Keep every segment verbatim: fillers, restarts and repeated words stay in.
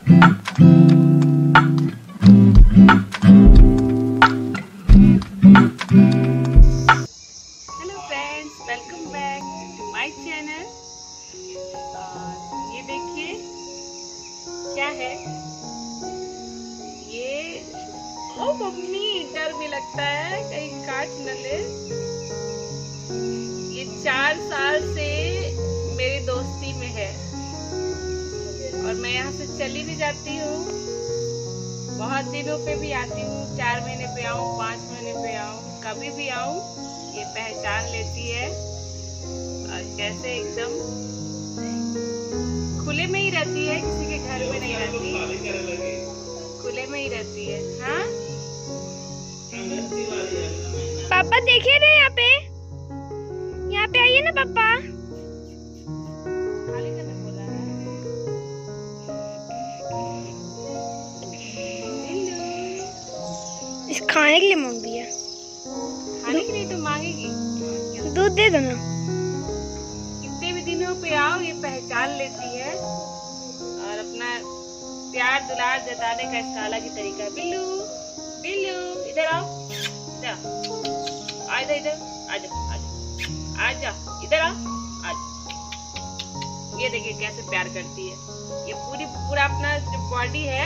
Friends, welcome back to my channel. ये देखिए क्या है ये। ओ मम्मी, डर भी लगता है कहीं काट न ले। ये चार साल से मेरी दोस्ती में है और मैं यहाँ से चली भी जाती हूँ, बहुत दिनों पे भी आती हूँ, चार महीने पे आऊँ, पाँच महीने पे आऊँ, कभी भी आऊँ ये पहचान लेती है और जैसे एकदम खुले में ही रहती है, किसी के घर में नहीं रहती, खुले में ही रहती है। हाँ पापा देखिए ना, यहाँ पे यहाँ पे आइए ना पापा। खाली करने बोला है। इस खाने के लिए मांग दिया, खाने के लिए तो मांगेगी, दूध दे दो ना। कितने भी दिनों पे आओ ये पहचान लेती है और अपना प्यार दुलार जताने का इसका अलग ही तरीका है। बिल्लू बिल्लू इधर आओ, इधर आ इधर इधर आजा आजा आजा इधर आ आजा। ये देखिए कैसे प्यार करती है। ये पूरी पूरा अपना जो बॉडी है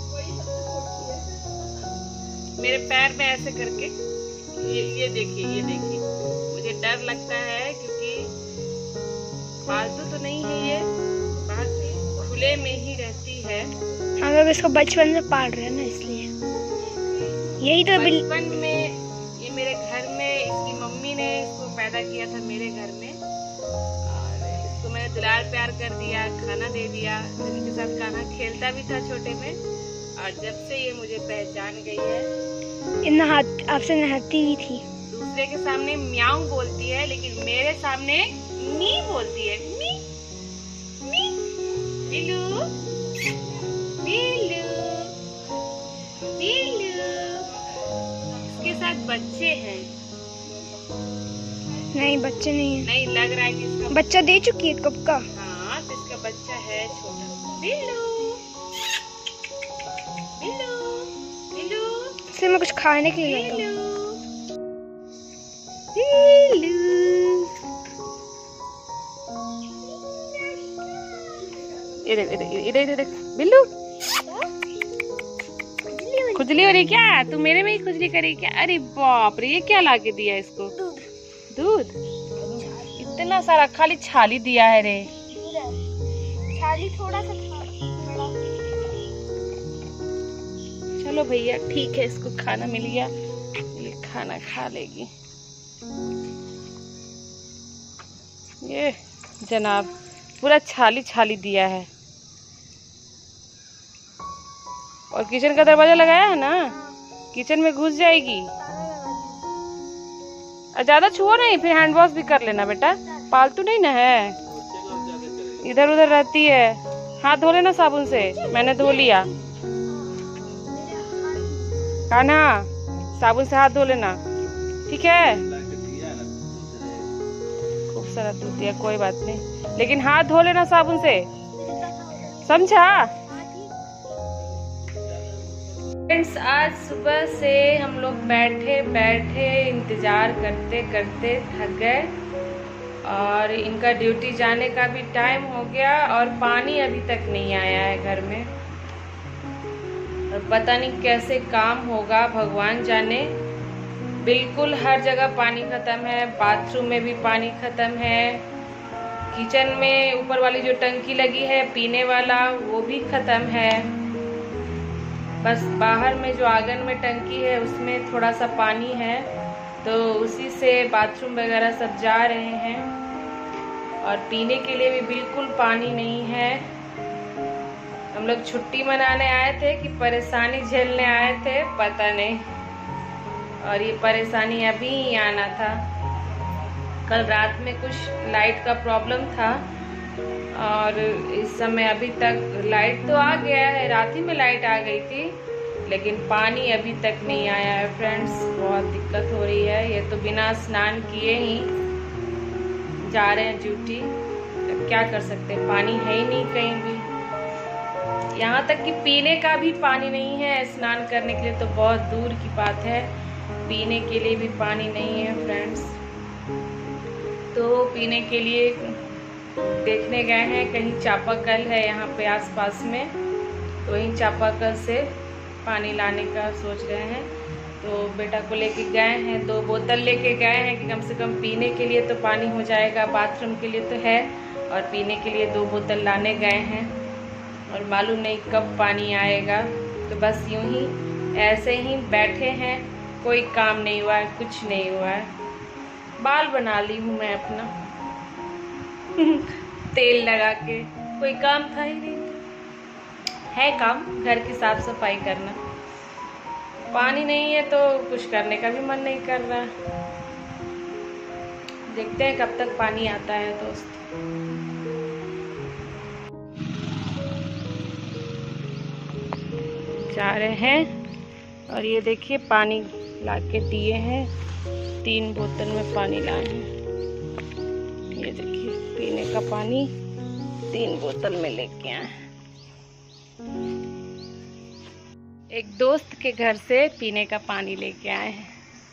मेरे पैर में ऐसे करके, ये ये देखिए ये देखिए। मुझे डर लगता है क्योंकि पालतू तो नहीं है, ये बाहर खुले में ही रहती है। हम लोग इसको बचपन से पाल रहे हैं ना, इसलिए यही तो बिल... बचपन में ये मेरे घर में इसकी मम्मी ने इसको पैदा किया था मेरे घर में, और इसको मैंने दुलार प्यार कर दिया, खाना दे दिया, इसके साथ खाना खेलता भी था छोटे में। और जब से ये मुझे पहचान गई है, नहात आपसे नहाती भी थी। दूसरे के सामने म्याऊं बोलती है, लेकिन मेरे सामने मी बोलती है। मी मी बिल्लू बिल्लू बिल्लू। इसके साथ बच्चे हैं? नहीं बच्चे नहीं है। नहीं लग रहा है कि इसका बच्चा दे चुकी है कब का। हाँ तो इसका बच्चा है छोटा। बिल्लू बिल्लू बिल्लू। इसे मैं कुछ खाने के लिए लाता हूँ। बिल्लू इधर इधर इधर इधर देख बिल्लू। खुजली हो रही क्या? तू मेरे में ही खुजली करेगी क्या? अरे बाप रे, ये क्या लाके दिया इसको? दूध। इतना सारा खाली छाली दिया है रे। छाली थोड़ा सा था। चलो भैया ठीक है, इसको खाना मिल गया, ये खाना खा लेगी। ये जनाब पूरा छाली छाली दिया है। और किचन का दरवाजा लगाया है ना, किचन में घुस जाएगी। ज्यादा छुओ नहीं, फिर हैंड वॉश भी कर लेना बेटा, पालतू नहीं ना है, इधर उधर रहती है। हाथ धो लेना साबुन से, मैंने धो लिया। कान्हा साबुन से हाथ धो लेना, ठीक है? खूब सारा दूध दिया, कोई बात नहीं, लेकिन हाथ धो लेना साबुन से, समझा? फ्रेंड्स, आज सुबह से हम लोग बैठे बैठे इंतज़ार करते करते थक गए और इनका ड्यूटी जाने का भी टाइम हो गया और पानी अभी तक नहीं आया है घर में। और पता नहीं कैसे काम होगा, भगवान जाने। बिल्कुल हर जगह पानी ख़त्म है, बाथरूम में भी पानी ख़त्म है, किचन में ऊपर वाली जो टंकी लगी है पीने वाला वो भी ख़त्म है। बस बाहर में जो आंगन में टंकी है उसमें थोड़ा सा पानी है, तो उसी से बाथरूम वगैरह सब जा रहे हैं। और पीने के लिए भी बिल्कुल पानी नहीं है। हम लोग छुट्टी मनाने आए थे कि परेशानी झेलने आए थे, पता नहीं। और ये परेशानी अभी ही आना था। कल रात में कुछ लाइट का प्रॉब्लम था और इस समय अभी तक लाइट तो आ गया है, रात ही में लाइट आ गई थी, लेकिन पानी अभी तक नहीं आया है। फ्रेंड्स, बहुत दिक्कत हो रही है। ये तो बिना स्नान किए ही जा रहे हैं ड्यूटी, अब क्या कर सकते हैं, पानी है ही नहीं कहीं भी। यहाँ तक कि पीने का भी पानी नहीं है। स्नान करने के लिए तो बहुत दूर की बात है, पीने के लिए भी पानी नहीं है फ्रेंड्स। तो पीने के लिए देखने गए हैं, कहीं चापाकल है यहाँ पे आसपास में, तो वहीं चापाकल से पानी लाने का सोच रहे हैं। तो बेटा को लेके गए हैं, दो बोतल लेके गए हैं कि कम से कम पीने के लिए तो पानी हो जाएगा, बाथरूम के लिए तो है, और पीने के लिए दो बोतल लाने गए हैं। और मालूम नहीं कब पानी आएगा। तो बस यूं ही ऐसे ही बैठे हैं, कोई काम नहीं हुआ है, कुछ नहीं हुआ है। बाल बना ली हूँ मैं अपना तेल लगा के, कोई काम था ही नहीं। है काम घर की साफ सफाई करना, पानी नहीं है तो कुछ करने का भी मन नहीं कर रहा। देखते हैं कब तक पानी आता है दोस्त। जा रहे हैं और ये देखिए पानी ला के दिए हैं, तीन बोतल में पानी लाए हैं। ये देखिए पीने का पानी तीन बोतल में लेके आए हैं। एक दोस्त के घर से पीने का पानी लेके आए हैं।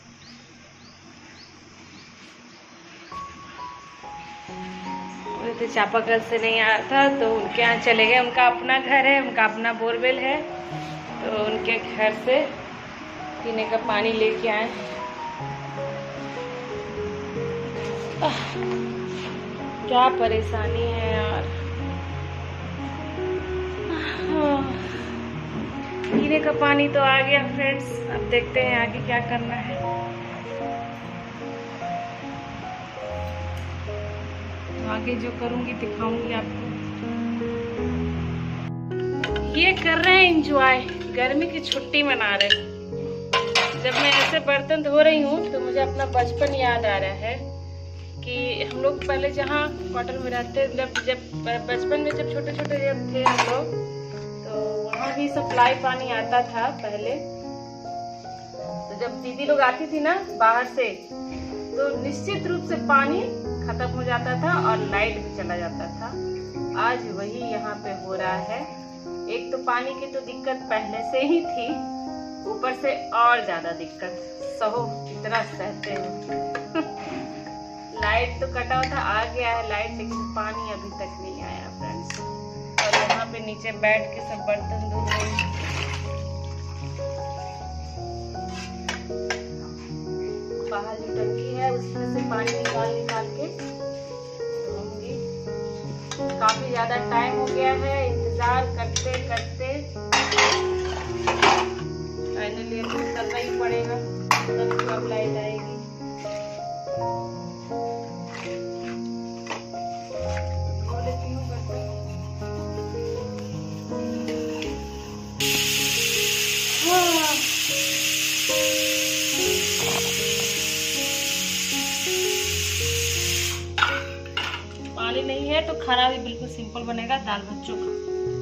तो चापाकल से नहीं आ रहा था तो उनके यहाँ चले गए। उनका अपना घर है, उनका अपना बोरवेल है, तो उनके घर से पीने का पानी लेके आए। क्या परेशानी है यार। पीने का पानी तो आ गया फ्रेंड्स, अब देखते हैं आगे क्या करना है। आगे जो करूंगी दिखाऊंगी आपको। ये कर रहे हैं एंजॉय, गर्मी की छुट्टी मना रहे हैं। जब मैं ऐसे बर्तन धो रही हूँ तो मुझे अपना बचपन याद आ रहा है कि हम लोग पहले जहाँ क्वार्टर में रहते, जब जब बचपन में जब छोटे छोटे जब थे हम लोग, तो वहाँ भी सप्लाई पानी आता था पहले। तो जब दीदी लोग आती थी ना बाहर से, तो निश्चित रूप से पानी खत्म हो जाता था और लाइट भी चला जाता था। आज वही यहाँ पे हो रहा है। एक तो पानी की तो दिक्कत पहले से ही थी, ऊपर से और ज्यादा दिक्कत, सहो इतना सहते हैं। लाइट तो कटा हुआ था, आ गया है लाइट, लेकिन पानी अभी तक नहीं आया फ्रेंड्स। और यहाँ पे नीचे बैठ के सब बर्तन धो रहे हैं। बाहर जो टंकी है उसमें से पानी निकाल निकाल के धोऊंगी। काफी ज्यादा टाइम हो गया है इंतजार करते करते, फाइनली करना ही पड़ेगा, तब कब लाइट आएगी। पानी नहीं है तो खाना भी बिल्कुल सिंपल बनेगा, दाल भात चोखा।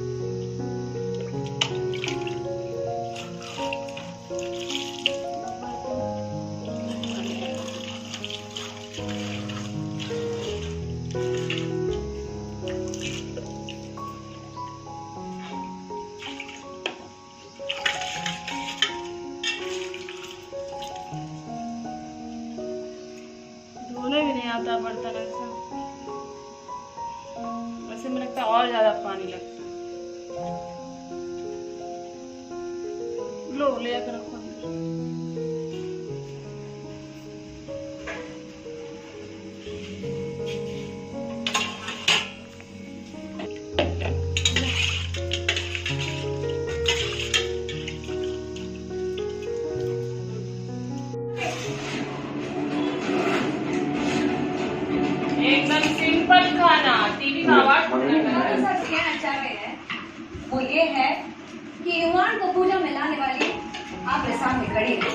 धोने भी नहीं आता बर्तन ऐसा, वैसे में लगता है और ज्यादा पानी लगता है। लो ले आकर रखो। एकदम सिंपल खाना, टीवी का आवाज कहना चाह रहे हैं वो ये है कि युवान को पूजा में लाने वाली आपके सामने खड़ी है।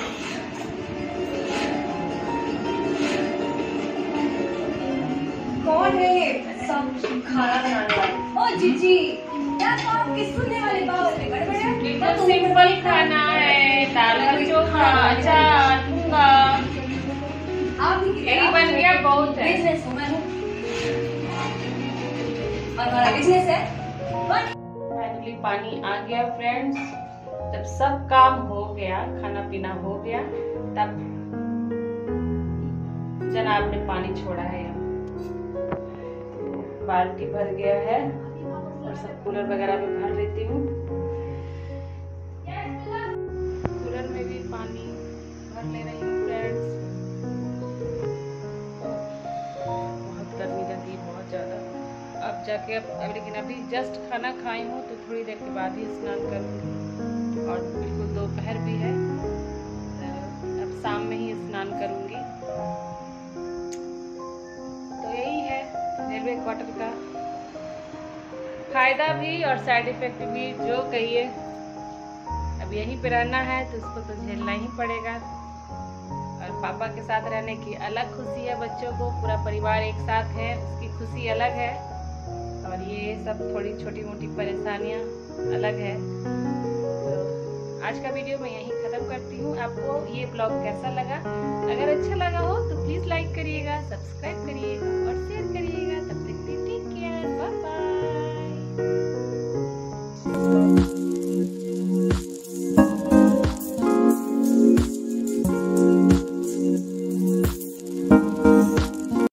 कौन है ये सब खाना बनाने वाली? ओ जीजी, क्या तो आपकी सुनने वाली बात में गड़बड़ है? एकदम सिंपल खाना है, दाल भात चोखा, अचार, मूंगा, आप ही यही बन गया, बहुत है। बिजनेस वुमन हूँ और हमारा बिजनेस है। फाइनली पानी आ गया फ्रेंड्स। जब सब काम हो गया, खाना पीना हो गया, तब जनाब ने पानी छोड़ा है। तो बाल्टी भर गया है और सब कूलर वगैरह में भर लेती हूँ। कूलर में भी पानी भर ले रही हूँ फ्रेंड्स। बहुत गर्मी लगी, बहुत ज़्यादा। अब जाके अब लेकिन अभी जस्ट खाना खाई हूँ तो थोड़ी देर के बाद ही स्नान करूँगी और बिल्कुल दोपहर भी है, अब शाम में ही स्नान करूँगी। तो यही है रेलवे क्वार्टर का फायदा भी और साइड इफेक्ट भी, जो कहिए। अब यहीं पे रहना है तो उसको तो झेलना ही पड़ेगा। और पापा के साथ रहने की अलग खुशी है, बच्चों को पूरा परिवार एक साथ है उसकी खुशी अलग है, और ये सब थोड़ी छोटी मोटी परेशानियां अलग है। तो आज का वीडियो मैं यहीं ख़त्म करती हूँ। आपको ये ब्लॉग कैसा लगा? अगर अच्छा लगा हो तो प्लीज़ लाइक करिएगा, सब्सक्राइब करिएगा और शेयर करिएगा। तब